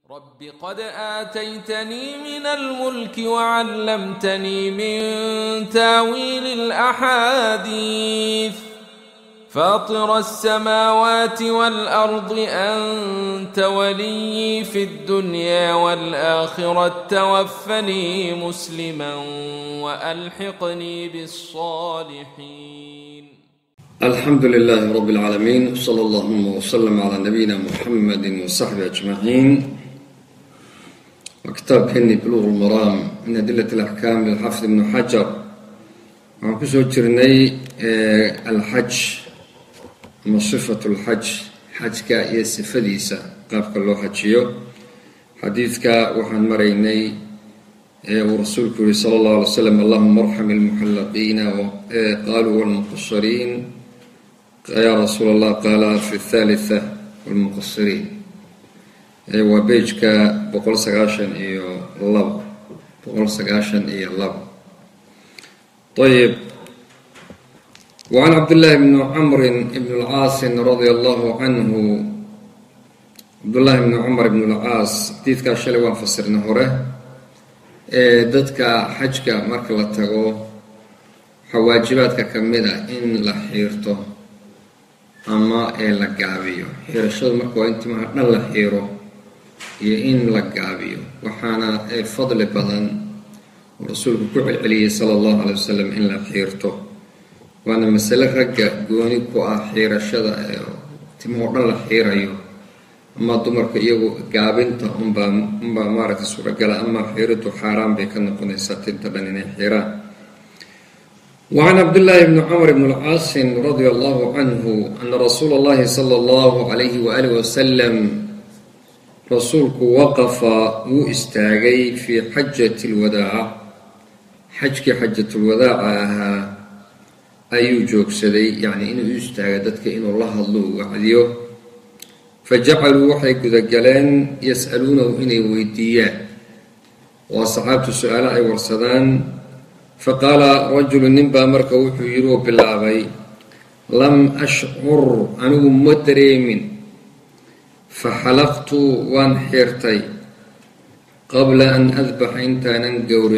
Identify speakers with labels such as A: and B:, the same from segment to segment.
A: رب قد آتيتني من الملك وعلمتني من تاويل الأحاديث فاطر السماوات والأرض أنت ولي في الدنيا والآخرة توفني مسلما وألحقني بالصالحين.
B: الحمد لله رب العالمين، صلى الله وسلم على نبينا محمد وصحبه أجمعين. وكتاب كني بلوغ المرام من أدلة الأحكام للحافظ ابن حجر. وكسو جرني الحج صفة الحج حجك يسفديسا قافك الله حجيو حديثك وحن مريني ورسولك صلى الله عليه وسلم اللهم ارحم المحلقين قالوا والمقصرين يا رسول الله قال في الثالثة والمقصرين وبيجك بقول سقاشن الله بقول سقاشن الله. طيب. وعن عبد الله بن عمرو بن العاص رضي الله عنه. عبد الله بن عمر بن العاص حديثك شلوان فسرنا هره dadka xajka marka la tago xawaajibaadka kamida in la xiirto ama la gaabiyo. xirashadu marka waa intimaha dhan la xiiro iyo in la gaabiyo waxaana fadli badan rasuulku ku celceliyay sallallahu alayhi wasallam in la xiirto. waana mas'ale ragga gooni ku ah xiirashada timaha dhan la xiirayo ama dumarka iyagu gaabinta unbaa maaragtay suuragala ama xiiritu xaaraan bay ka noqonaysaa tinta dhan inay xiiraan. وعن عبد الله بن عمر بن العاص رضي الله عنه أن رسول الله صلى الله عليه وآله وسلم رسولك وقف واستاغي في حجة الوداع حجة الوداع أيو جوكسدي يعني إنه يستاغدتك إنه الله الله وعديه فجعلوا وحي كذجلان يسألونه إني ويديان وصحابة السؤال أي ورصدان. فقال رجل نبا مركو يرو بالعبي لم أشعر أنه مدريم فحلقت وانحرتي قبل أن أذبح إنتانا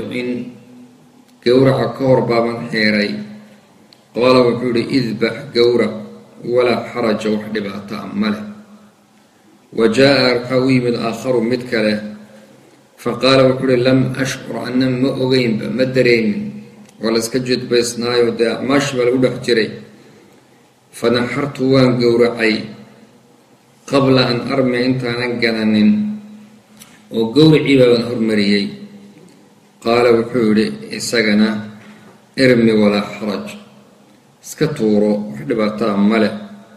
B: قورع كوربا من حيري. قال وحولي اذبح قورع ولا حرج وحدبها تأمله. وجاء رحوي من آخر متكله فقال وحولي لم أشعر أن ما أغيم مدريم ولا اسكجد بيسناي وداع ماشبل ودحجري. فنحرت وان قورعي قبل أن أرمي إنتانا قنن وقورعي بان هرمريي. قال وحولي إساقنا ارمي ولا حرج اسكتورو وحدبها تأمله.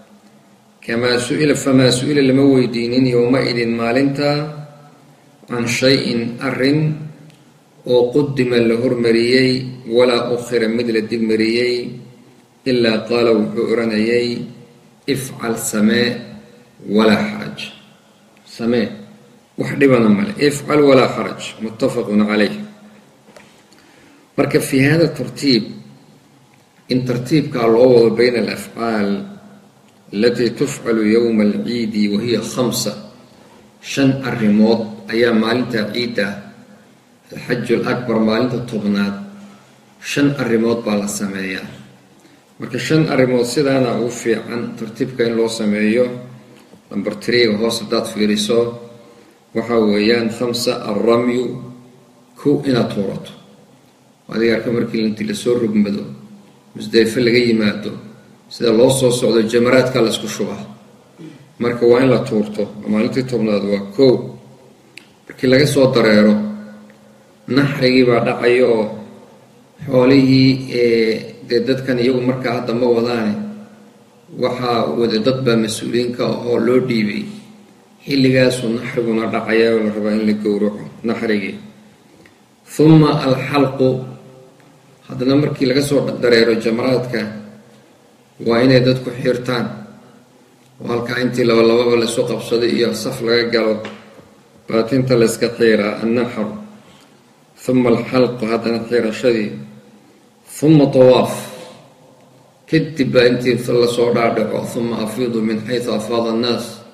B: فما سئل المويدين يومئذ مالنتا عن شيء أرن وقدم الهرمريي ولا أخر مثل الدمريي إلا قال وحورنيي افعل سماء ولا حرج. سماء وحدبنا مال افعل ولا حرج متفق عليه. مركب في هذا الترتيب إن ترتيب كالعوض بين الأفعال التي تفعل يوم العيد وهي 5 الرموض أيام مالنتا عيدة الحج الأكبر مالنتا طبنات 5 الرموض بالا سمايا. marka 5 arrimood sidaana u fiican tartiibka in loo sameeyo. number 3 hoos dad fiiriso waxa weeyaan 5 الرمي ku ina tuurato adiga markii intii la soo rugmado musdayfa laga yimaado sida loo soo socdo jamaraadka la isku shubaa marka waa in la tuurto maalintii tobnaad waa 1 markii laga soo dareero naxrigii baa dhacayo oo xoolihii dadkan iyagu marka hadda ma wadaan waxa wada dad baa mas'uuliinka oo loo dhiibay xilligaas naxriguna dhacaya oo la rabaa in la gowraco naxrigii. thumma alxalqu haddana markii laga soo dareero jamaraadka waa inay dadku xirtaan oo halka intii laba la soo qabsaday iyo saf laga galo baatinta la iska xiira annaxr. thumma alxalq haddana xiirashadii. thumma tawaaf kadib baa intii la soo dhaadhaco. thumma afiidu min xaysu afaada annaas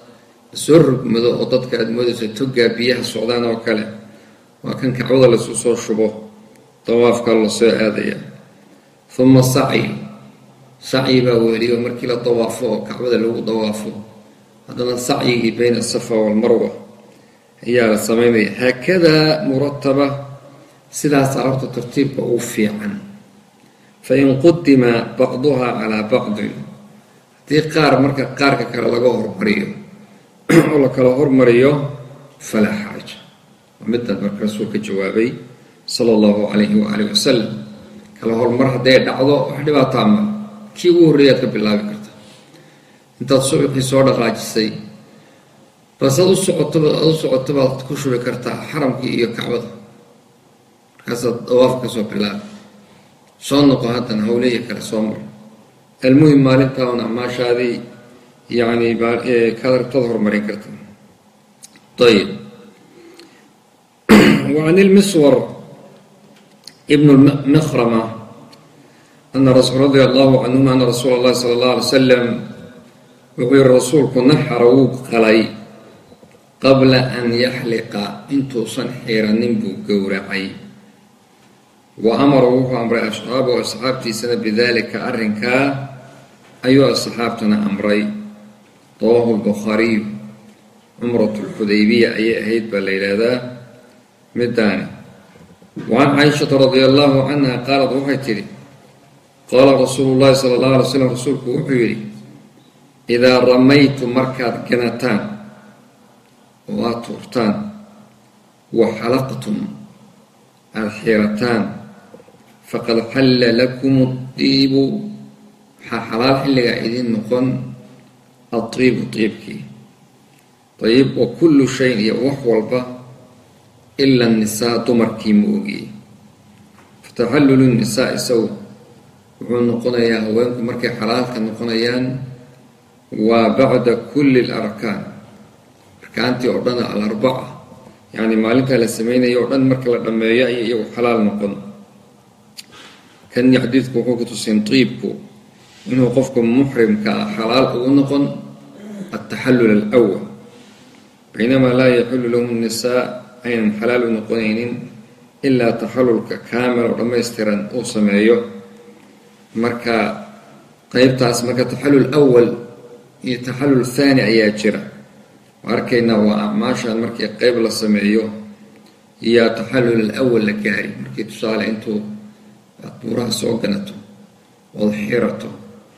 B: soo rugmado oo dadka aad moodayso togaa biyaha socdaan oo kale waa kan kacbada lasoo soo shubo dawaafka la soo aadaya uma sacyi baa weliyo markii la dawaafo oo kacbada lagu dawaafo haddana sacyigii bayna asafa walmarwa ayaa la sameynaya haakadaa murataba sidaas horta tartiibka uu fiican fain qudima bacduha calaa bacdin haddii qaar marka qaarka kale laga hormariyo oo la kala hormariyo falaa xaaja waa middan marka rasuulka jawaabay sala allahu calayhi waaalih wasalam kala hormar hadday dhacdo wax dhibaataa ma kii ugu horreeyaad ka bilaabi karta intaad subaxii soo dhaqaajisay bas aad u socoto baad ku shubi kartaa xaramkii iyo kacbada markaasaad dawaafka kasoo bilaabi soo noqo haddana hawleeya kale soo mar almuhim maalintaa un acmaashaadii yani kaad horumarin karta ayib وعن المسور ابن المخرمة أن رضي الله عنهما أن رسول الله صلى الله عليه وسلم وغير الرسول نحر وقلي قبل أن يحلق انتو صنحيرا ننبو قورعي وأمره أمر أصحابه وأصحابتي سنة بذلك أرنكا أيها أصحابتنا أمري رواه البخاري عمرة الحديبية أي أهيد بالليلة ذا مداني وعن عائشة رضي الله عنها قالت وحيتري قال رسول الله صلى الله عليه وسلم رسولك وحيري إذا رميت مركات جنتان واتورتان وحلقتم الحيرتان فقد حل لكم الطيب حلال حل قاعدين نقن الطيب طيبك طيب وكل شيء يوحول به إلا النساء تمركي موجي فتحلل النساء سو ونقنيا وينكم مركي حلال كنقنيان وبعد كل الأركان أركانتي أردنا الأربعة يعني مالتها للسمين يعدن مركي لما يأي حلال نقن كان يحدثكم وقت سنطيبكم إنه وقفكم محرم كحلال أو نقن التحلل الأول بينما لا يحل لهم النساء أين حلال نقنين إلا تحلل كامل ولما يسترن أو سمعيه مركا قيبتاس مركا تحلل الأول يتحلل الثاني أياجرة وأركينا وأعماشا مركا قيب لسمعيه هي تحلل الأول لكاري مركا تسال أنتو أطورها سوقنته والحيرته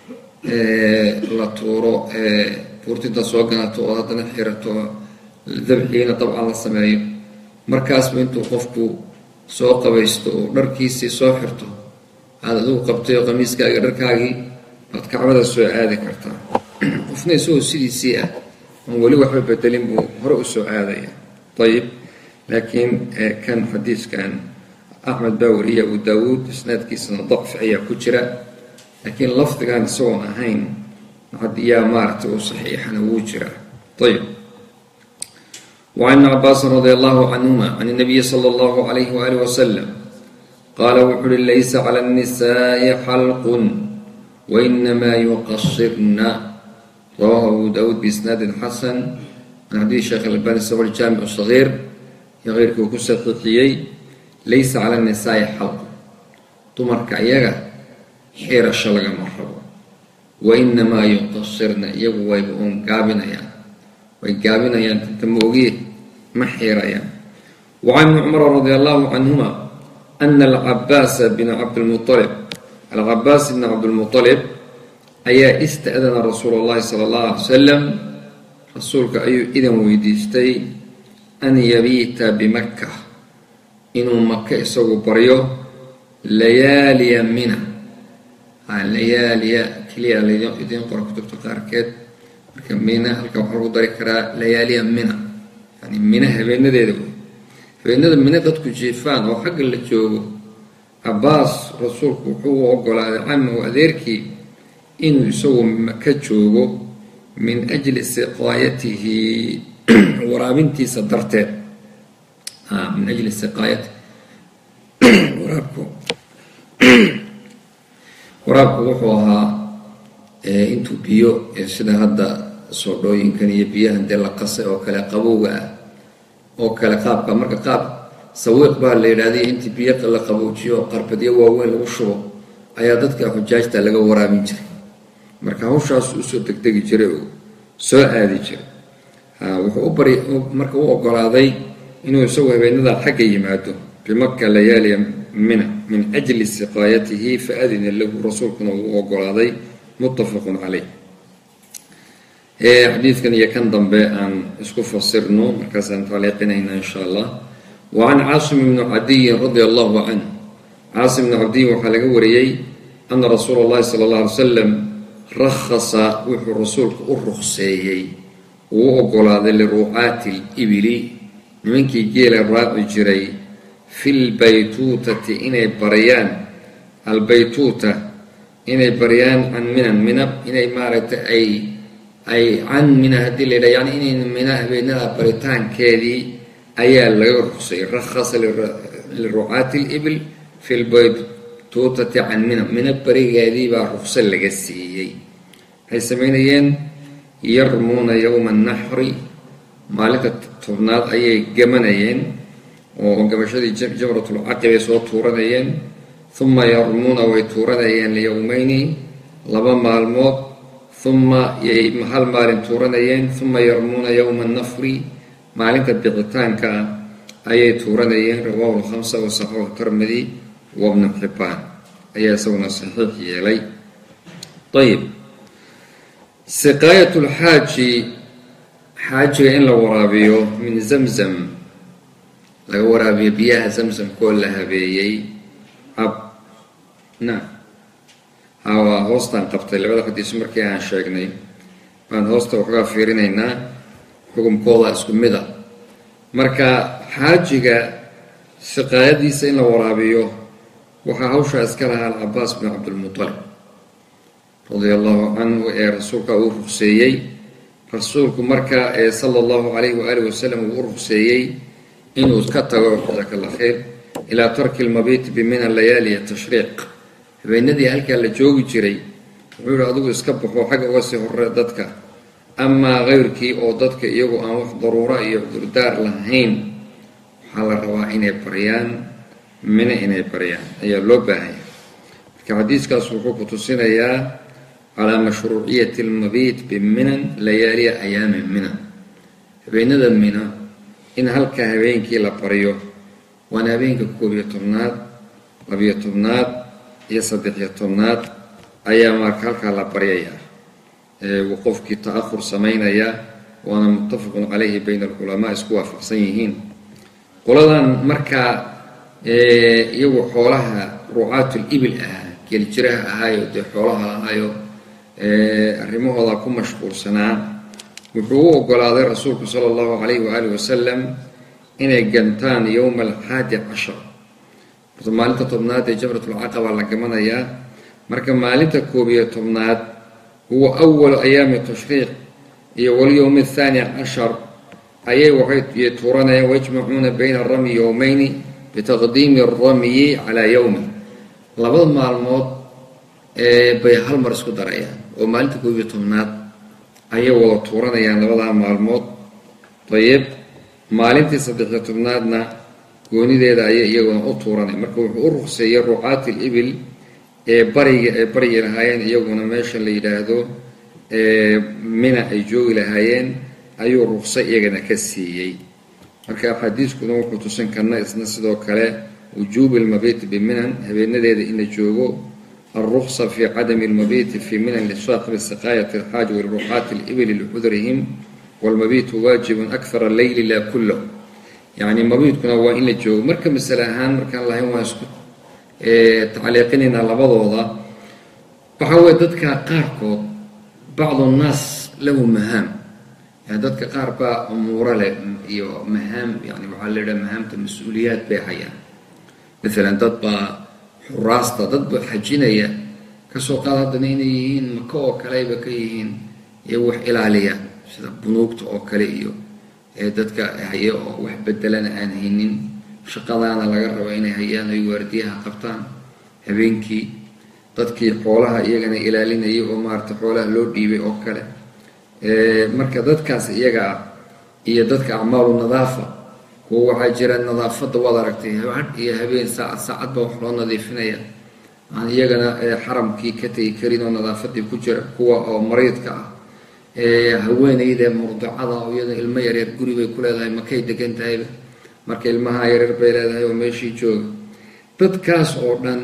B: لطورو بورتيتا سوقنته وهذا حيرته الذبحين طبعا لسمعيه markaas ba intuu qofku soo qabaysto oo dharkiisii soo xirto aad adigu qabtay oo qamiiskaaga dharkaagii aad kacbada soo aadi kartaa qofna isagoo sidiisii ah aan weli waxba bedelin buu hore u soo aadaya ayib laakiin kan xadiiskan axmed baa wariya abu daawuud isnaadkiisana dacfi ayaa ku jira laakiin lafdigan isagoon ahayn yaa maaragtay oo saxiixana wuu jiraa ayib وعن عباس رضي الله عنهما عن النبي صلى الله عليه وآله وسلم قال وحل ليس على النساء حلق وإنما يقصرن رواه أبو داود بإسناد حسن عن حديث الشيخ الألباني الصغير الجامع الصغير يغير كوكسة تطليي ليس على النساء حلق تمرك عياغا حير الشلق مرحبا وإنما يقصرن يقوى يبقون قابنا يعني ويقابلنا ينتموغيه محيرا وعن عمر رضي الله عنهما أن العباس بن عبد المطلب أي استأذن رسول الله صلى الله عليه وسلم رسولك أي إذن ويديستي أن يبيت بمكة إنه مكة يسوق بريو ليالي منى ليالي كليا إذن قرأ كتب تقاركات marka mina halka waxa lagu dari karaa layaaliya mina yani mina habeenadeeda habeenada mina dadku jiifaan oo xagga la joogo Abbas rasuulku wuxuu ogolaaday camo adeerkii inuu isagu Maka joogo min ajli siqaayatihi waraabintiisa darteed min ajli siqaayati waraabku wuxuu ahaa intuu biyo sida hadda soodhooyinkan iyo biyahan dee la qasay oo kale qabowga ah oo kale qaabka marka qaab sawiiq baa la yidhaahday intii biyo la qaboojiyo oo qarbadyo waaweyn lagu shubo ayaa dadka xujaajta laga waraabin jiray marka hawshaas usoo degdegi jiray oo soo aadi jiray wuxuu marka u ogolaaday inuu isagoo habeenada xagga yimaado bimaka layaaliya mina min ajli siqaayatihi faadina lahu rasuulkuna uu ogolaaday muttafaqun caleyh xadiidkan iyo kan dambe aan isku fasirno markaasaan taaliiqinayna insha allah وعن عاصم بن عدي رضي الله عنه عاصم بن عدي وحال وريي أن رسول الله صلى الله عليه وسلم رخص وحو رسولك الرخصيي وأقول هذا لرعاة الإبل منك جيل الراب جري في البيتوتة إني بريان البيتوتة إني بريان عن من إني مارت أي عن من هذه الليلة يعني إني منها بينها بريتان كذي ayaa laga ruqsay rakhasa lirucaati الإبل في البيتوتة can mina barigeedii baa ruqsa laga siiyey waxay samaynayeen yarmuuna yowma الnaxri maalinta tobnaad ayay gamanayeen oo gabashadii jamratulcaqibay soo tuuranayeen uma yarmuuna way tuuranayeen liyowmayni 2 maalmood uma hal maalin tuuranayeen uma yarmuuna yowma الnafri maalinta bixitaanka ayay tuuranayeen rawaahu al-khamsa wa saxahu at-Tirmidhi wa Ibn Hibban ayaa isaguna saxiix yeelay طيب سقاية الحاج حاجة إن لو ورابيو من زمزم لو ورابي بيها زمزم كلها بيي نعم هوا هوستان قبطي لبدا قد يسمر كيان شاقني بان هوستا وحقا فيرينينا xukumkooda isku mid ah marka xaajiga siqaayadiisa in la waraabiyo waxaa hawshaa iska lahaa al-Cabbaas bin Cabdilmutalib radiyallahu canhu ee rasuulka uu ruqseeyey rasuulku marka sala allahu calayhi waalihi wasalam uu ruqseeyey inuu ka tago jazakallahu khayr ilaa tarki almabiit bimina layaali tashriiq habeenadii halkaa la joogi jiray wuxuu yidhi adigu iska baxo xagga uga sii horre dadka amaa keyrkii oo dadka iyagu aan wax daruura iyo cudurdaar lahayn waxaa la rabaa inay baryaan mina inay baryaan ayaa loo baahanya marka xadiiskaas wuxuu ku tusinayaa calaa mashruuciyati almabiit biminan layaaliya ayaami mina habeenada mina in halka habeenkii la baryo waana habeenka 11aad 12aad iyo 13aad ayaa marka halkaa la baryayaa وقفك تأخر سمينيا وأنا متفق عليه بين العلماء اسكوا فقسيهين قولان مركا يو حولها رعاة الإبل كل جرها هايو دي حولها هايو الرموه الله كم مشغول سنة وحوه قول هذا رسولك صلى الله عليه وآله وسلم إن الجنتان يوم 11 مالتا طبنات جبرة العقبة على كمان يا مركا مالتا كوبية طبنات هو أول أيام التشريق واليوم 12 أي وحيد يتورون ويجمعون بين الرمي يومين بتقديم الرمي على يوم لابد مع الموت بيحال مرسكو دريان ومالتكو يتمنات أي وطورون لابد مع الموت طيب مالتي صديقة تمناتنا قوني ديدا أي وطورون مركو أرخصي رعاة الإبل bari lahaayeen iyaguna meesha la yidhaahdo mina ay joogi lahaayeen ayuu ruqso iyagana ka siiyey marka xadiiskuna wuxuu tusin karna isna sidoo kale wujuub almabiit biminan habeenadeeda in la joogo الرخصة في عدم المبيت في منى لصاحب السقاية الحاج والرعاة الإبل لعذرهم والمبيت واجب أكثر الليل لا كله يعني المبيت كنا هو إن الجو مركب السلاهان مركب الله يوم يسكت تعليقين على بعضها وحاول ذاتك قاركو بعض الناس له مهام يعني ذاتك قاربا أمور له مهام يعني وعلى مهام المسؤوليات بحياة مثلا ذاتبا حراسة ذاتبا حجينية كسوقات دنينيين مكو كلايبا كيهين يوح إلالية سيدا بنوكت أو كليو ذاتك هيا وح بدلنا آنهينين shaqadaana laga rabo inay hayaan ay waardiyaha qabtaan habeenkii dadkii xoolaha iyagana ilaalinayay oo maarta xoolaha loo dhiibay oo kale marka dadkaas iyaga ah iyo dadka acmaalu nadaafa kuwa waxaa jira nadaafadda waad aragtay hadh iyo habeen saacad baa wax loo nadiifinaya aan iyagana xaramkii ka tegi karin oo nadaafadii ku jira kuwa oo mariidka ah haweenayda murdacada oo iyada ilmo yaryar guri bay ku leedahay makay degan tahayba marka ilmaha yaryar bay leedahay oo meeshii jooga dadkaas oo dhan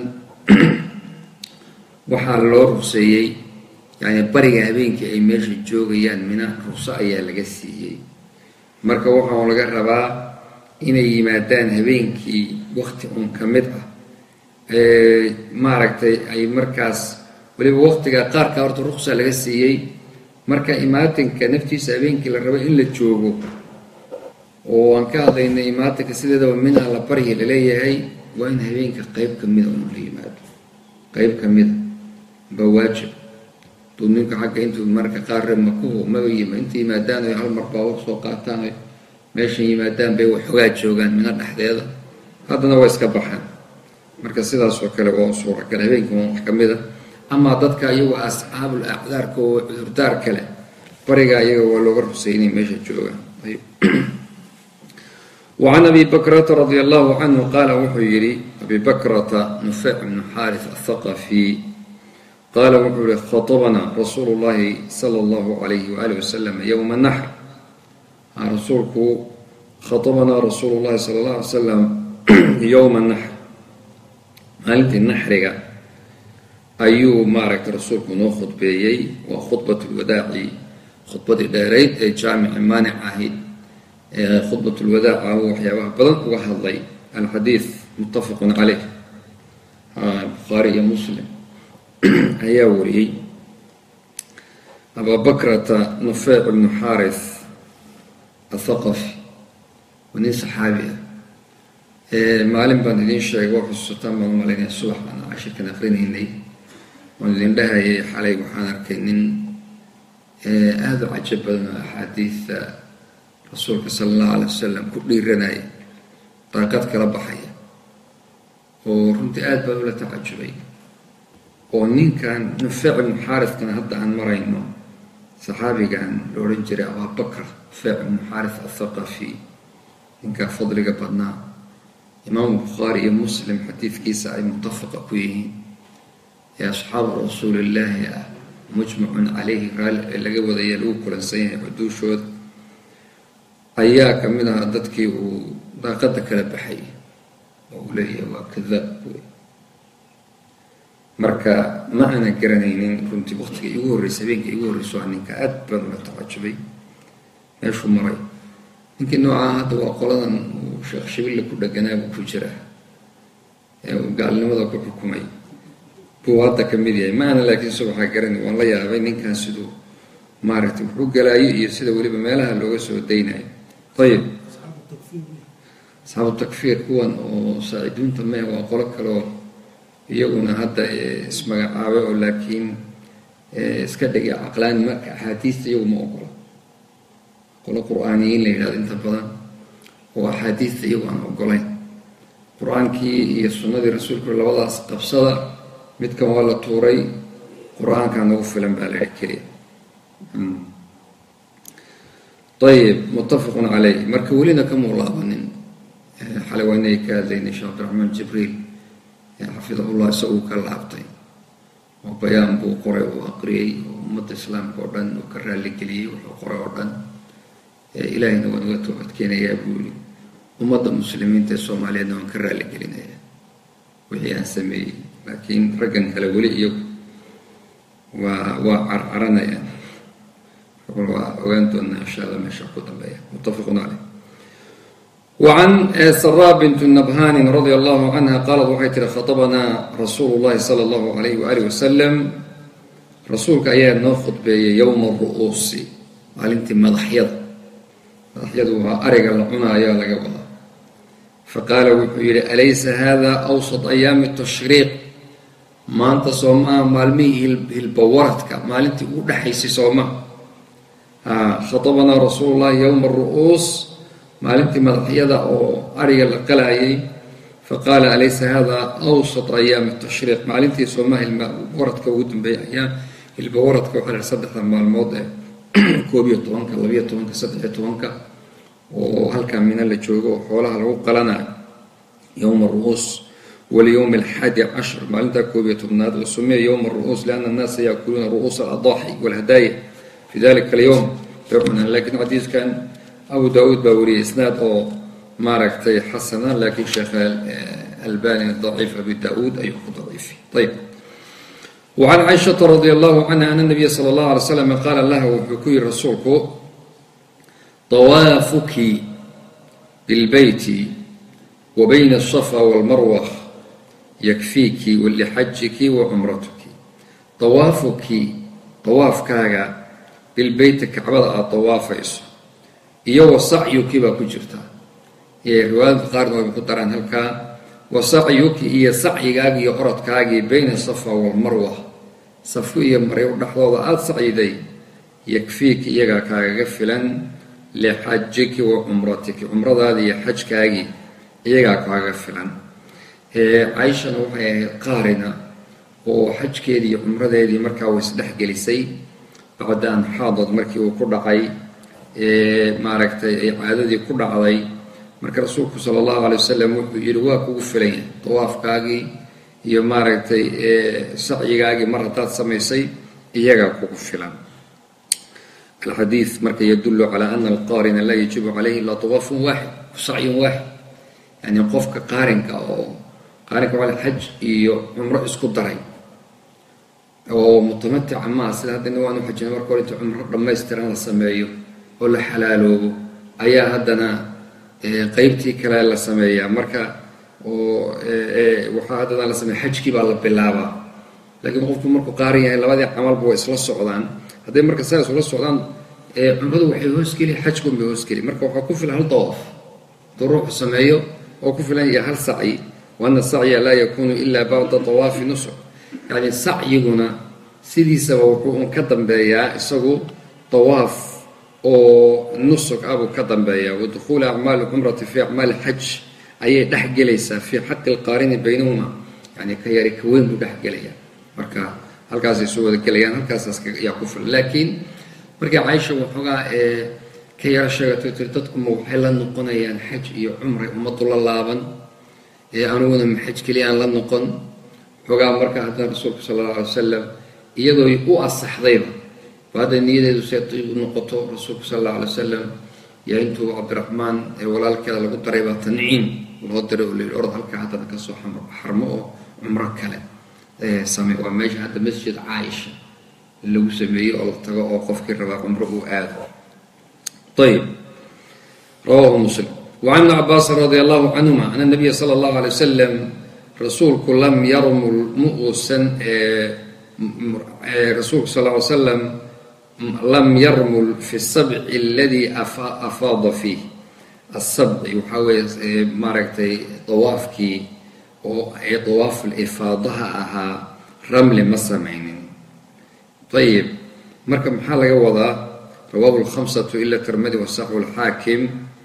B: waxaa loo ruqseeyey yani bariga habeenkii ay meesha joogayaan mina ruqso ayaa laga siiyey marka waxaa laga rabaa inay yimaadaan habeenkii waqti un ka mid ah maaragtay ay markaas waliba waqtiga qaarka horta ruqsa laga siiyey marka imaatinka naftiisa habeenkii la rabo in la joogo oo aan ka hadlaynay imaatinka sideedaba mina la baryi laleeyahay waa in habeenka qayb ka mida un la yimaado qayb ka mida baa waajib duu ninka xagga intuu marka qaar makuhu maba inta yimaadaan ay hal mar baawar soo qaataan ay meeshan yimaadaan bay waxoogaa joogaan mina dhexdeeda haddana waa iska baxaan marka sidaas oo kale waa suuragal habeenkii waa wax ka mid a amaa dadka iyagu asxaabul acdaarka oo cudurdaar kale bariga iyaga waa looga rusay inay meesha joogaan وعن أبي بكرة رضي الله عنه قال وحيري أبي بكرة نفيع بن حارث الثقفي قال وحيري خطبنا رسول الله صلى الله عليه وآله وسلم يوم النحر رسولك خطبنا رسول الله صلى الله عليه وسلم يوم النحر قالت النحر أيو مارك رسولك نو خطبيي وخطبة الوداع خطبة داريد جامع مانع عهيد خطبة الوداع هو حيوان بدن وحظي الحديث متفق عليه البخاري ومسلم أيوري أبا بكرة نفيع بن حارث الثقفي ونين صحابي معلم بندين شيء وحي السلطان ومالين الصبح أنا عشر كان أخرين هني وندين لها حالي وحانا كنين هذا عجب أحاديث rasuulka sala allahu alay wasalam ku dhiiranaya daaqad kala baxaya oo runtii aad baa ula tacajubay oo ninkan nufeec ibnu xaarifkan hadda aan marayno saxaabigan la odhan jiray abaabakar nufeec ibnu xaarif athaqafi ninkaa fadliga badnaa imaamu bukhaari iyo muslim xadiidkiisa ay mutafaqa ku yihiin ee asxaabu rasuulillaahi ah mujmacun calayhi raalli laga wadaya lagu kulansan yahay xuduushooda ayaa ka mid aha dadkii uu daaqada kala baxay oo uu leeyahay waa kadaab wey marka ma ana garanaynin runtii waqtiga igu horreysay habeenka igu horreyso waa ninka aad baan ula tacajubay meeshuu maray ninkii noocaa hadda waa qoladan uu sheekh shibille ku dheganaabuu ku jira ee uu gaalnimada ku xukumay buu hadda ka mid yahay ma ana laakiin se waxaa garanay waan la yaabay ninkan siduu maaragtay wuxuu galaayo iyo sida weliba meelaha looga soo daynayo ayib asxaabu takfiir kuwan oo saaciduunta mee waa qolo kaleo iyaguna hadda ismagacaabay oo laakiin iska dhigay caqlaani marka axaadiista iyagu ma ogola qolo qur-aaniyiin la yidhahdo inta badan oo axaadiista iyagu aan ogolayn qur-aankii iyo sunnadii rasuulku labadaas qabsada midkan waa la tuuray qur-aankaa nagu filan baa la keliya ayib muttafaqun caleyh marka welina kamuu laabanin xalay waa inay ka hadlaynay sheekh cabdiraxmaan jibriil xafidahullah isaguu ka laabtay oo bayaan buu qoray uu aqriyey oo ummadda islaamka oo dhan uu ka raaligeliyey wuxuu qoray oo dhan ilaahayna waan uga toobadkeenayaa buu yiri ummadda muslimiinta ee soomaaliyeedna waan ka raaligelinayaa wixii aan sameeyey laakiin raggan kale weli iyagu waa carcaranayaan وأنتم إن شاء الله ماشي قدام بيا متفق عليه. وعن سراء بنت النبهان رضي الله عنها قالت وحيت خطبنا رسول الله صلى الله عليه وآله وسلم رسولك أيام ناخذ بيوم الرؤوس قال أنت مضحيض أرجع العنا يا لجوها فقال وحيل أليس هذا أوسط أيام التشريق ما أنت صوما مالمي البورتك مال أنت ودحيس صوما خطبنا رسول الله يوم الرؤوس maalintii madaxyada oo ariga la qalayay faqaala alaysa hada awsat ayaam at-tashriiq maalintii Soomaaliya waradka ugu dambeeyay ayaa ilba waradka waxa la saddexda maalmood tobanka 12 13 oo halka mina la joogo xoolaha lagu qalanayo يوم الرؤوس واليوم 11 مالنتا كوبية تبناد وسمي يوم الرؤوس لأن الناس يأكلون رؤوس الأضاحي والهدايا في ذلك اليوم. لكن حديث كان أبو داود باوري إسناد أو معركتي حسنة، لكن شيخ الباني ضعيف أبي داود أي ضعيف. طيب. وعن عائشة رضي الله عنها أن النبي صلى الله عليه وسلم قال له بكي رسولك طوافك بالبيت وبين الصفا والمروة يكفيك ولحجك وعمرتك. طوافك بالبيت كعبد طوافيس iyo sa'yuki ba ku jirta riwaayad qaar oo ku daran halka wasa'yuki iyo sa'yigaagi iyo orodkaagi bayna safa wal marwa safu iyo marwa dhaxdooda aad sa'yiday yakfiiki iyaga kaaga filan li hajjiki wa umratiki umradaadi iyo hajkaagi iyaga kaaga filan. Aisha waxay qaarina oo hajkeedii iyo umradeedii markaa way isdhex gelisay bacdaan xaadad markii uu ku dhacay maaragtay ay caadadii ku dhacday marka rasuulku sallallahu alayhi wasallam wuxuu yiri waa kugu filan tawaafkaagi iyo maaragtay sa'yigaagi mar hadaad samaysay iyaga kugu filan. الحديث مركي يدل على أن القارن لا يجب عليه إلا طواف واحد وسعي واحد، يعني قفك قارنك على الحج عمره اسكو دري أو متمتع مع سلاد إنه حج مركو أنت عمره لما يستران السمايو ولا حلاله أيا هدنا قيبتي كلا السمايا مركا وحادنا السمايا حج كي بالله بالله، لكن قفك مركو قارن يعني لبادي عمل بو إسلا السعودان هذا مركز ساس ولا السعودان عمره وحي هوسكلي حجكم بهوسكلي مركو وحكون في هل طواف تروح السمايو وكون في هل سعي، وأن السعي لا يكون إلا بعد طواف نسك، يعني السعي هنا سيدي سبب كدم بيا يسوي طواف أو نسك أبو كدم بيا ودخول أعمال العمرة في أعمال الحج أي دحق ليس في حق القارن بينهما، يعني كياري كوين بدحق ليا مركا halkaas ay soo wada galayaan halkaas ayaa ku filan. laakiin markii Aisha wuxuga ka yar sheegtay dadku ma waxay la noqonayaan xaj iyo umra umadu la laaban anuguna xaj kaliya la noqon wuxuga marka hadda rasuulku sallallahu alayhi wasallam iyadoo u asaxdayba baada niyadeedu seetay noqoto rasuulku sallallahu alayhi wasallam yaantu Abdurrahman walaalkeeda lagu daray ba tanciim loo diray oo leeyahay orod halka hadda ka soo xarmo oo umra kale سامي وماشي هذا مسجد عائشة اللي هو سميه الله تجا أوقف كربا عمره آد. طيب رواه مسلم. وعن ابن عباس رضي الله عنهما أن النبي صلى الله عليه وسلم رسول لم يرمل مؤسا رسول صلى الله عليه وسلم لم يرمل في السبع الذي أفاض فيه السبع يحاول معركة طوافك طواف الإفاضة أها رمل مسامعين. طيب مركب محل جوضا رواه الخمسة إلا الترمذي والصحيح الحاكم.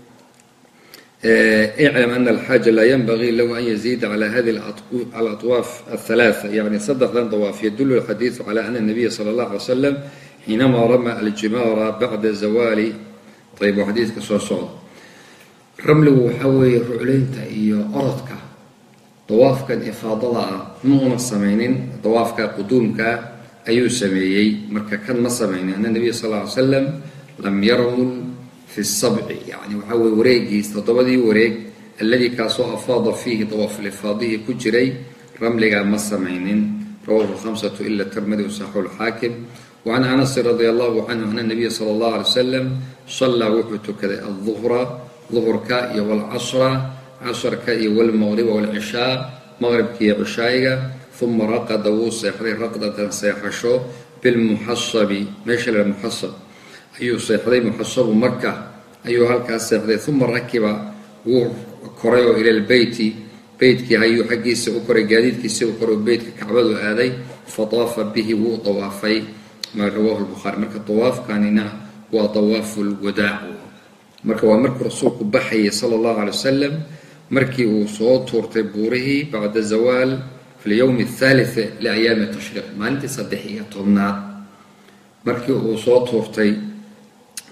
B: اعلم أن الحاج لا ينبغي له أن يزيد على هذه الأطواف الثلاثة، يعني صدق لن طواف. يدل الحديث على أن النبي صلى الله عليه وسلم حينما رمى الجمار بعد زوال. طيب وحديث كسر صعود رمله حوي رعلين تأيي أرضك طواف كان إفاضة مو سمينين طواف كقدوم أيو سميي مركا كان مسمين أن النبي صلى الله عليه وسلم لم يرمل في السبع، يعني وحوي وريقي استطبدي وريق الذي كاسو أفاض فيه طواف الإفاضي كجري رمل مسمينين. رواه الخمسة إلا الترمذي وصححه الحاكم. وعن أنس رضي الله عنه أن النبي صلى الله عليه وسلم صلى وحده كذا ظهر كائي والعصر كائي والمغرب والعشاء مغرب كي عشاية ثم رقد وسيحري رقدة سيحشو بالمحصب ماشي المحصب أيو سيحري محصب مكة أيو هالكا سيحري ثم ركب وكريو إلى البيت بيتك أيو حقي سيوكري جديد كي سيوكري بيتك كعبدو هذي فطاف به وطوافي ما رواه البخاري. مركا الطواف كان هو طواف الوداع مركا ومركا رسولك بحي صلى الله عليه وسلم مركي وصوت تورتبوره بعد الزوال في اليوم الثالث لأيام التشريق ما أنت صدحية طمنا مركي وصوت تورتي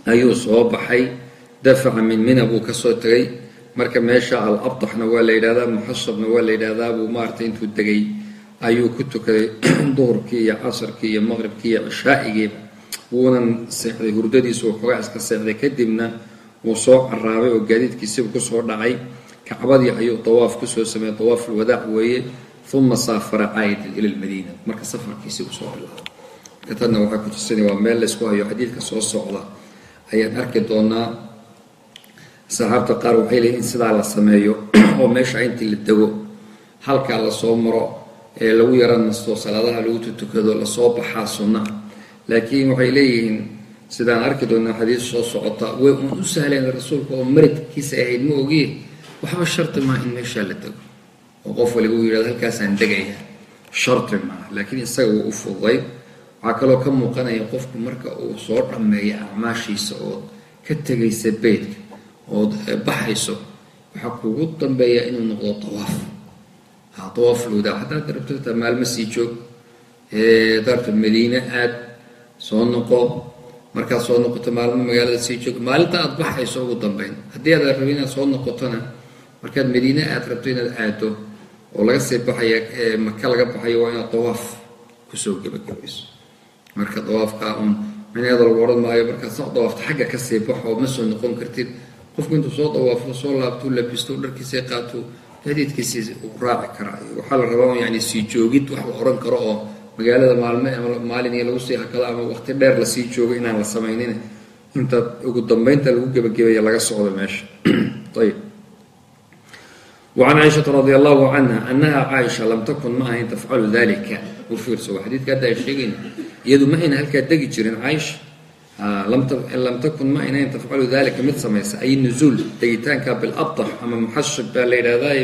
B: ayuu soo baxay dafaca min mina buu kasoo tegay marka meesha al-abtaxna waa la yidhahdaa muxasabna waa la yidhahdaa buu maaragtay intuu degay ayuu ku tukaday duhurkii iyo casarkii iyo maqribkii iyo cishaa'igiiba wuunan seexday hurdadiisu waxoogaa iska seexday kadibna wuu soo caraabay oo gaadiidkiisiba kusoo dhacay kacbadii ayuu dawaaf kusoo sameeyey dawaaf ulwadaac weeye uma saafara caayidan ila lmadiina marka safarkiisii usoo bilaabay marka tadna waxay ku tusinaya waa meel laysku hayo xadiidka soo socda ayaan arki doonaa saxaabta qaar waxay leeyihin in sidaa la sameeyo oo meesha intii la dego halkaa lasoo maro ee lagu yara nasto salaadaha lagu tukado lasoo baxaa sunna laakiin waxay leeyihiin sidaan arki doonaa xadiis soo socota way u sahleen rasuulka oo maridkiisa ahayd ma ogiye waxba sharti maa in meeshaa la dego oo qof waliba uu yidhahdo halkaasaan degaya sharti maa laakiin isaga wuu u fududay waxaa kaloo ka muuqanaya qofku marka uu soo dhammeeyo acmaashiisa ood ka tegaysa beydka ood baxayso waxaa kugu dambeeya inuu noqdo tawaaf tawaaf lwadaa haddaad rabto maalmo sii joog darta madiine aad soo noqo markaad soo noqoto maalmo magaalada sii joog maalinta aad baxayso ugu dambeyn haddii aad rabin inaad soo noqotona markaad madiine aad rabto inaad aado oo laga sii baxaya maka laga baxayo waa inaad dawaaf kusoo gebagabayso marka dawaafka un micnaheeda lagu odhan maayo markaad soo dawaafto xagga kasii baxo ma soo noqon kartid qofku intuu soo dawaafo soo laabto labisto dharkiisii qaato gaadiidkiisii uu raaci karaa waxaa la rabaa yani sii joogid wax la odhan karo oo magaalada maalin iyo lagu sii hakado ama waqti dheer lasii joogo inaan la samaynin inta ugu dambeynta lagu gebagabeeya laga socdo meesha ayib وعن عائشة رضي الله عنها أنها عائشة لم تكن معها تفعل ذلك وفيرس وحديث كذا يشيغين يدو ما إن هلك دقي جرين عائشة لم تكن معنا تفعل ذلك مثل سميس أي نزول دقيتان بالأبطح أما محشب بالليلة دايم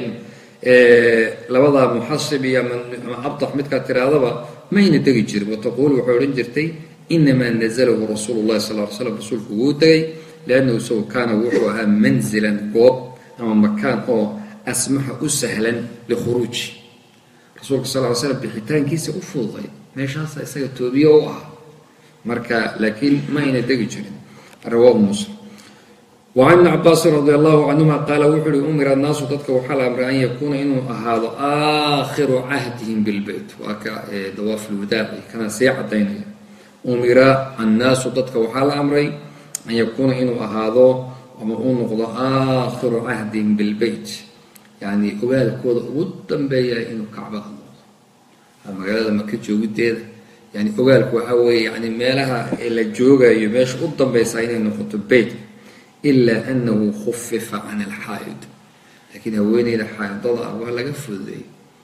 B: لوضع محشب يا من أبطح متكتر هذا ما هنا دقي جرين وتقول وحورين جرتي إنما نزله رسول الله صلى الله عليه وسلم رسول فوتي لأنه سو كان وحوها منزلا قوب أما مكان أو أسمح سهلا لخروج رسولك صلى الله عليه وسلم بحيتان كيس أفضل ما شاء يسوي توبية مركا لكن ما يندق جرين رواه مسلم وعن ابن عباس رضي الله عنهما قال وحر أمر الناس تدك وحال أمر أن يكون إنه هذا آخر عهدهم بالبيت وأكا دواف الوداع كان سيعة دينية أمر الناس تدك وحال أمر أن يكون إنه هذا ومقول آخر عهدهم بالبيت يعني أول كود ودن بيا إنه كعبة الله المقالة ما كنت جودة يعني أول كوحوي يعني مالها إلا جوجا يماش ودن بيسعين إنه خط البيت إلا أنه خفف عن الحائض لكن هوين إلى حائض ضلع ولا قفل ذي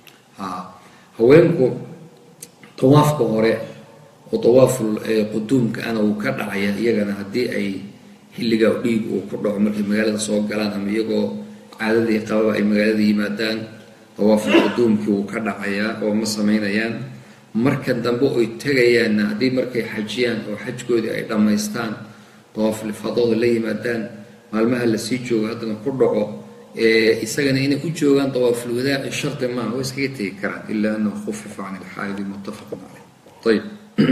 B: هوينكو طواف كهراء وطواف القدوم كأنا وكرع يجنا هدي أي اللي جاوا ليج وكرع عمر المقالة صوب جلان أم يجوا عادي قبل أي مجال يمدان طواف القدوم كيو كدعيا أو مسمينيان مركز دنبو يتجيان هذه مركز حجيان أو حج جودي أي دميستان طواف الفضاء اللي يمدان مالمها اللي سيجوا هذا كرعه يسجن إنه يجوا طواف الوداع الشرط ما هو سكيتي كرع إلا أنه خفف عن الحائض متفق عليه. طيب.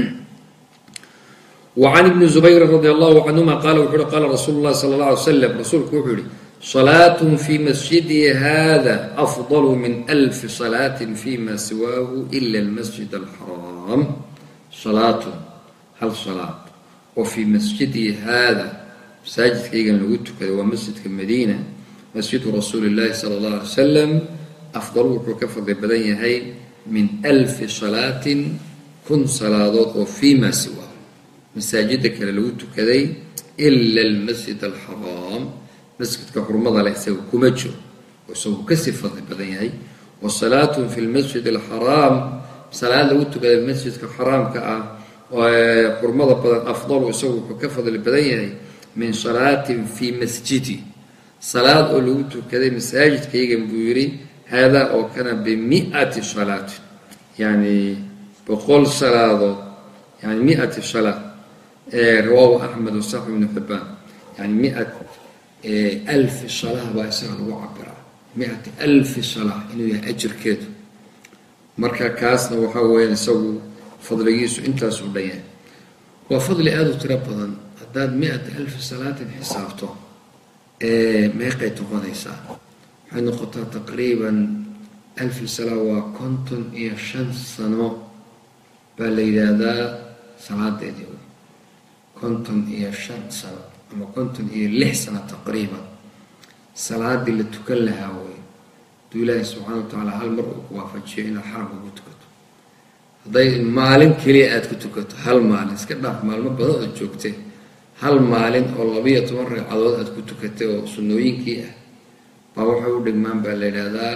B: وعن ابن زبير رضي الله عنهما قال رسول الله صلى الله عليه وسلم رسول كوحري صلاة في مسجدي هذا أفضل من 1000 صلاة فيما سواه إلا المسجد الحرام صلاة هل صلاة وفي مسجدي هذا مساجد كيغان لغتك ومسجد المدينة مسجد رسول الله صلى الله عليه وسلم أفضل وكفض بدنيا هي من 1000 صلاة كن صلاة وفيما سواه مساجدك لغتك إلا المسجد الحرام مسجد كحرمضة لا يسوي كمجر ويسوي كسفة بدنياي والصلاة في المسجد الحرام صلاة لو تبقى المسجد كحرام وحرمضة أفضل ويسوي كفة بدنياي من صلاة في مسجدي صلاة لو تبقى مساجد كي بيوري هذا أو كان ب100 صلاة يعني بقول صلاة يعني 100 صلاة رواه أحمد وصحيح بن حبان يعني 100,000 صلاة وأسأل وعبرة 100,000 صلاة إنه يأجر كده مركا كاسنا وحاول يسوي فضل يسوع أنت سوديان وفضل هذا ترى بدن haddaad 100,000 salaatin xisaabto meeqay noqonaysaa? waxay noqotaa taqriiban 1000 sala waa 55 sano baa la yidhaahdaa salaadeedii 55 sano ama 56 sano taqriiban salaadii la tukan lahaa wey duu ilaahi subxaana wa tacaala hal mar uu ku waafajiyo inaad xaramka ku tukato. hadday maalin keliya aad ku tukato, hal maalin, iska dhaaf maalmo badan ood joogtay, hal maalin oo 12 ragcadood aad ku tukatay oo sunnooyinkii ah baa waxay u dhigmaan baa la yidhaahdaa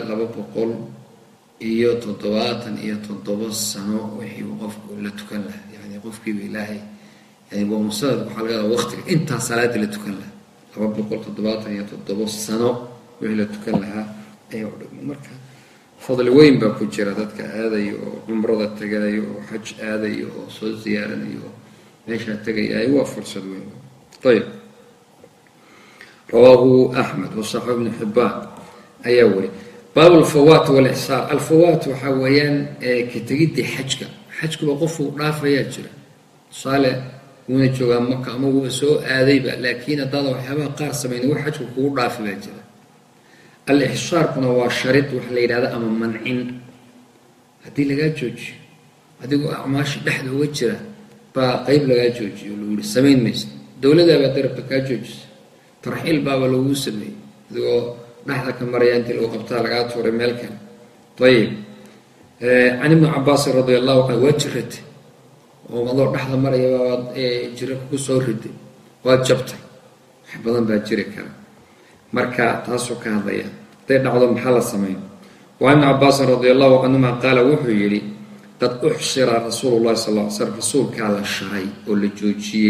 B: 277 sano wixii uu qofku la tukan lahaa. yani qofkiiba ilaahay yani waa musanad waxaa laga yadaa waqtiga intaa salaadii la tukan lahaa 277 sano wixii la tukan lahaa ayaa u dhigma. marka fadli weyn baa ku jira dadka aadayo oo cumrada tagayo oo xaj aadayo oo soo ziyaaranayo oo meeshaa tagaya waa fursad weyn. ayib رواه أحمد وصححه ابن حبان أيوة. باب الفوات والإحصار. الفوات وحويان كتجدي حجك بقفوا رافع يجري صالح ونجوا مكة أمو سوء آذيبة لكن هذا وحبا قارس بين وحج وكور رافع يجري. الإحصار كنا وشرط وحليل هذا أمام منعين هدي لقى جوج هدي ماشي بحد وجرة فقيب لقى جوج يقولوا السمين ميس دولة ده بتربط كجوج ترحيل بابا لو سمي ذو نحن كمريان تلو قبطال قاطور ملكا. طيب عن ابن عباس رضي الله عنه وجرت وموضوع نحن مريا جرك كسورد وجبت حبضا باجرك مركا تاسو كان ضيا طيب نعوذ محل السمين. وعن عباس رضي الله عنهما قال وحي لي قد أحصر رسول الله صلى الله عليه وسلم رسول كان الشرعي والجوجي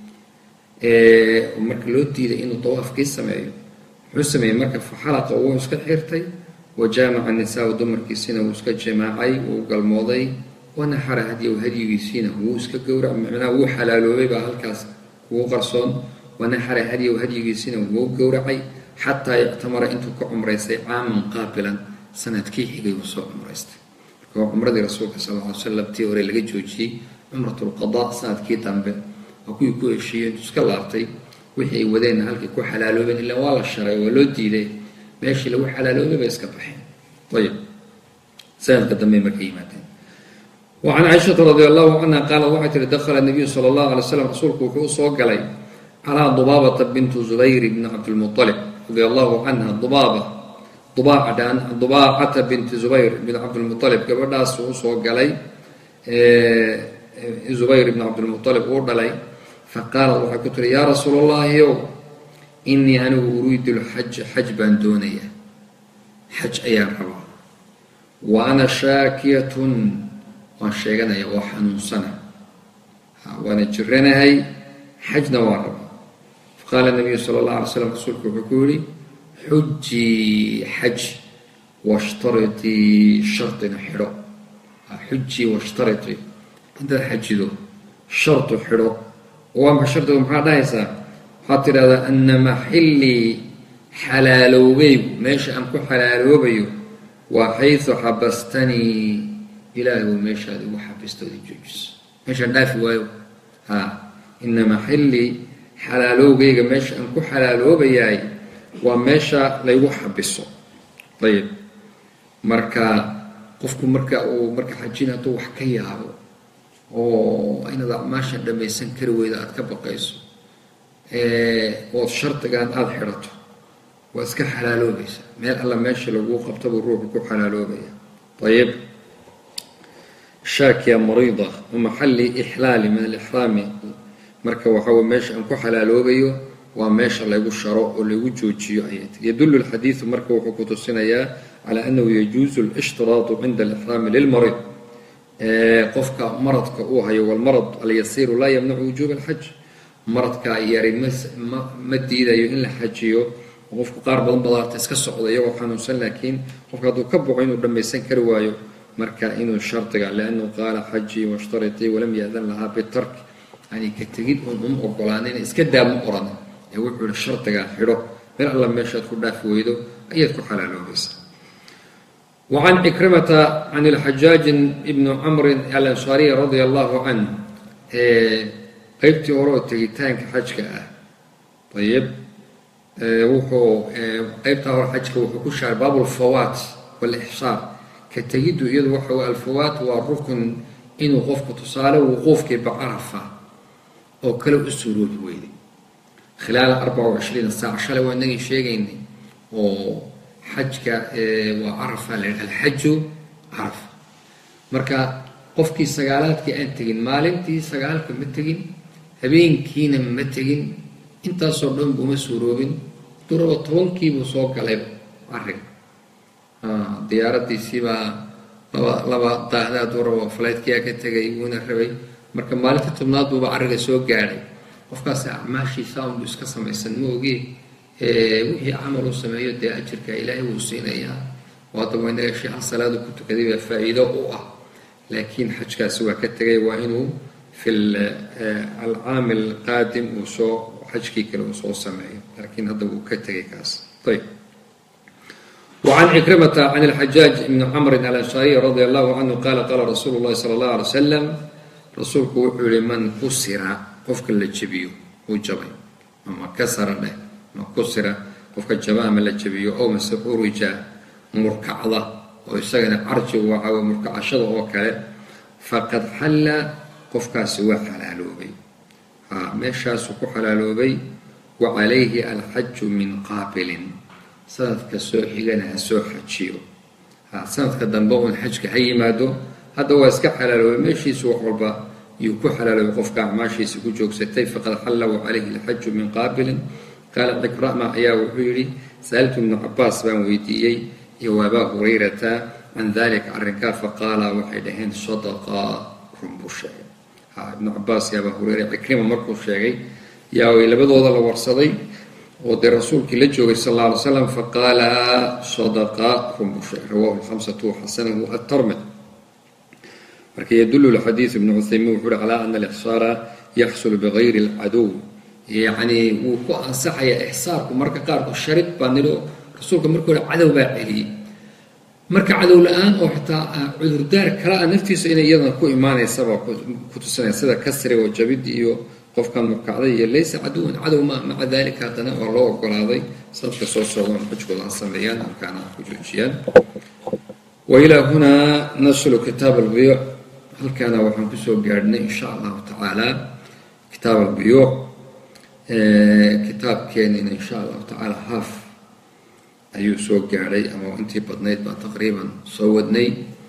B: ومركا لو ديدا إنه طواف كي سمعيه حسمي مركا فحلق وهو اسكا حيرتي وجامع النساء ودمر كيسينا واسكا جماعي وقال موضي ونحر هدي وهدي كيسينا واسكا قورع معنا هو حلالو بيبا هالكاس هو قرصون ونحر هدي وهدي كيسينا وهو قورعي حتى يعتمر انتو كعمريسي عاما قابلا سنة كي حقي وصو عمريستي عمرة رسولك صلى الله عليه وسلم تيوري لغي جوجي عمرة القضاء سنة كي تنبه وكوي كوي شيء تسكلارتي وحي ودينا هلكي كو حلالوبين إلا والله الشرعي ولو ديدي ماشي لو حلالوبين بيسكا بحين. طيب سنة قدمي مكيمتين. وعن عائشة رضي الله عنها قال وحيت دخل النبي صلى الله عليه وسلم رسولك وكو صوق علي على ضبابة بنت زبير بن عبد المطلب رضي الله عنها. ضباعة بنت زبير بن عبد المطلب قبل ناس صوق علي زبير بن عبد المطلب ورد علي فقال وحكت يا رسول الله يوم إني أنا أريد الحج حج باندونية حج أيام ربا وأنا شاكية وشيغنا يا وحنون سنة وأنا جرنا هاي حج نوارب. فقال النبي صلى الله عليه وسلم رسولك وحكولي حجي حج واشترطي شرط حلو حجي واشترطي عند الحج ذو شرط حلو وما شرطه محادا يسا حاطر هذا أن محلي حلالو بيو ماشي أمكو حلالو بيو وحيث حبستني إلهي وماشي هذا وحبستو دي جوجس ماشي نافي وايو إن محلي حلالو بيو ماشي أمكو حلالو بياي وماشي لا يوحبسو. طيب مركا قفكو مركا حجينا تو حكيا oo inaad maasha dhamaysan kari weyda aad ka baqayso oo shartigan aad xirato waa iska xalaaloobaysa meel alla meesha lagu qabtaba ruuxu ku xalaaloobaya. طيب شاكية مريضة ومحل إحلال من الإحرام مركا وحاول ماشي أنكو حلالوبيو وماشي اللي يقول شراء واللي يقول جوجيو آيات. يدل الحديث مركا وحكوت السنة على أنه يجوز الاشتراط عند الإحرام للمريض قفك مرضك أوهي والمرض اليسير لا يمنع وجوب الحج. مرضك ياري مدي إذا يهن الحجيو وقفك قارب البضار تسكسع ضيو وحنوسا لكن قفك دو كبو عينو لما يسنكر وايو مركا إنو الشرطك لأنه قال حجي واشترطي ولم يأذن لها بالترك يعني كتجد أقولانين إسكدا مقرنا يوحو الشرطك حلو من الله ما يشهد كلها في ويدو أيدكو حلالو بس. وعن عكرمة عن الحجاج ابن عمرو الأنصاري رضي الله عنه qaybtii hore oo tegitaanka xajka ah ayib wuxuu qaybtaa hore xajka wuxuu ku shaaray baabul fawaat wal ihsaar ka tegidu iyadu waxa uu alfawaat waa rukun inuu qofku tusaale wuquufkii bacarafa oo kale u suuroobi weyday khilaal 24 saac shalay waa naga sheegaynay oo xajka waa carafa alxaju carafa marka qofkii sagaalaadkii aan tegin maalintii sagaalka ma tegin habeenkiina ma tegin intaasoo dhan buma suuroobin duraba 10kii buu soo galay arrin diyaaradiisii baa laba daahdaa duraba flightkiyaa ka tegay wuuna rabay marka maalinta tobnaad buuba arriga soo gaadhay qofkaas acmaashiisa unbu iska samaysan ma ogee wixii camal uu sameeyo dee ajirka ilaahay wuu siinayaa waadaba inaga sheekha salaadu ku tukaday baa faa'iido u ah laakiin xajkaasi waa ka tegay waa inuu fi alcaam alqaadim uu soo xajkii kale uu soo sameeyo laakiin hadda wuu ka tegay kaas ayib وعن عكرمة عن الحجاج بن عمرو الأنصاري رضي الله عنه قال قال رسول الله صلى الله عليه وسلم رسولك وحول من كسر قفك اللجبيو وجبي أما كسر له ما كسر قفك الجماعة من اللجبيو أو مسحور جاء مركعضة ويسجن عرج ومركع شض وكله فقد حل قفك سوى حلالوبي مشى سوى حلالوبي وعليه الحج من قابل sanadka soo xigana ha soo xajiyo sanadka dambe oo xajka ha yimaado hadda waa iska xalaaloobay meeshiisu wax walba yuu ku xalaaloobay qofka acmaashiisa ku joogsatay faqad xalla calayhi alxaju min qaabilin qaala cikrama ayaa wuxuu yidhi sa'altu ibnu cabaas baan weydiiyey iyo abaa hurayrata can dalika arrinkaa faqaala waxay dhaheen sadaqa run buu sheegay ibnu cabaas iyo abaa hureyra cikrima markuu sheegay yaa way labadooda la warsaday ودي رسولك لجوه صلى الله عليه وسلم فقال صدقاء رواه الخمسة وحسنه الترمذي ولكن يدل الحديث ابن عثيمين وحول على أن الإحصار يحصل بغير العدو يعني وكو صحيح إحصار ومركا قارك الشرط بانلو رسولك مركو عدو باعلي مركا عدو الآن أو حتى عذر دار كراء نفتي سئنا أيضا كو إيماني سبا كنت سنة سيدا كسري وجبد إيو قف كان مركعضي ليس عدو مع ذلك هذا والله وقال هذا صدق صوصون حجك الله صميان وكان حجوجيان وإلى هنا نصل كتاب البيوع هل كان وحن كسو قاعدنا إن شاء الله تعالى كتاب البيوع كتاب كان إن شاء الله تعالى هاف أيو سوق قاعدي أما أنتي بدنيت تقريبا صودني